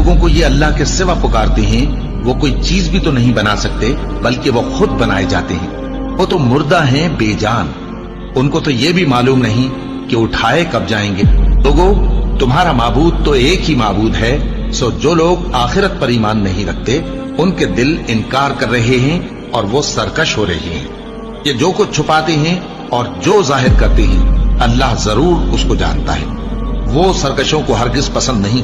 लोगों को ये अल्लाह के सिवा पुकारते हैं, वो कोई चीज भी तो नहीं बना सकते, बल्कि वो खुद बनाए जाते हैं। वो तो मुर्दा हैं, बेजान। उनको तो ये भी मालूम नहीं कि उठाए कब जाएंगे। लोगों, तुम्हारा माबूद तो एक ही माबूद है। सो जो लोग आखिरत पर ईमान नहीं रखते, उनके दिल इनकार कर रहे हैं और वो सरकश हो रहे हैं। ये जो कुछ छुपाते हैं और जो जाहिर करते हैं, अल्लाह जरूर उसको जानता है। वो सरकशों को हरगिज पसंद नहीं